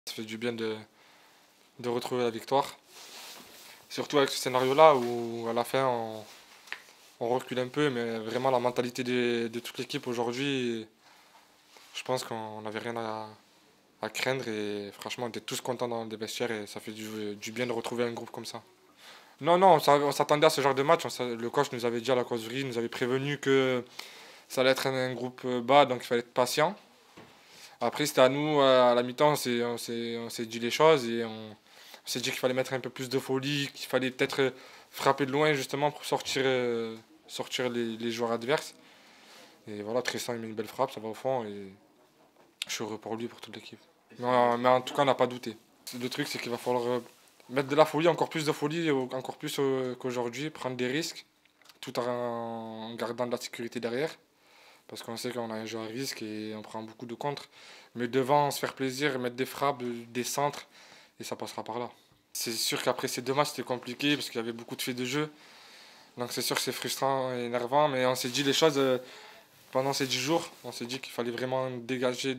Ça fait du bien de retrouver la victoire. Surtout avec ce scénario-là où à la fin on recule un peu, mais vraiment la mentalité de toute l'équipe aujourd'hui, je pense qu'on n'avait rien à craindre et franchement on était tous contents dans les vestiaires et ça fait du bien de retrouver un groupe comme ça. Non, non, on s'attendait à ce genre de match. Le coach nous avait dit à la causerie, il nous avait prévenu que ça allait être un groupe bas, donc il fallait être patient. Après, c'était à nous, à la mi-temps, on s'est dit les choses et on s'est dit qu'il fallait mettre un peu plus de folie, qu'il fallait peut-être frapper de loin justement pour sortir les joueurs adverses. Et voilà, Tristan il met une belle frappe, ça va au fond et je suis heureux pour lui, pour toute l'équipe. Mais en tout cas, on n'a pas douté. Le truc, c'est qu'il va falloir mettre de la folie, encore plus de folie, encore plus qu'aujourd'hui, prendre des risques, tout en gardant de la sécurité derrière. Parce qu'on sait qu'on a un jeu à risque et on prend beaucoup de contre. Mais devant, se faire plaisir, mettre des frappes, des centres, et ça passera par là. C'est sûr qu'après ces 2 matchs, c'était compliqué parce qu'il y avait beaucoup de faits de jeu. Donc c'est sûr que c'est frustrant et énervant, mais on s'est dit les choses pendant ces 10 jours. On s'est dit qu'il fallait vraiment dégager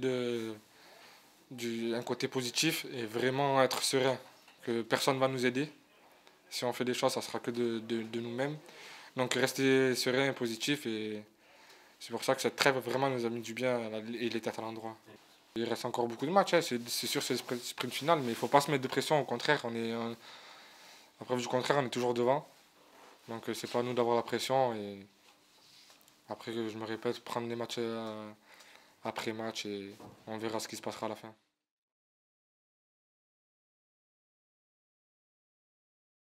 un côté positif et vraiment être serein. Que personne ne va nous aider. Si on fait des choses, ça sera que de nous-mêmes. Donc rester serein et positif et c'est pour ça que cette trêve vraiment nous a mis du bien et les têtes à l'endroit. Il reste encore beaucoup de matchs, hein. C'est sûr que c'est le sprint final, mais il ne faut pas se mettre de pression, au contraire, à preuve du contraire, on est toujours devant. Donc c'est pas à nous d'avoir la pression et après je me répète, prendre les matchs après match et on verra ce qui se passera à la fin.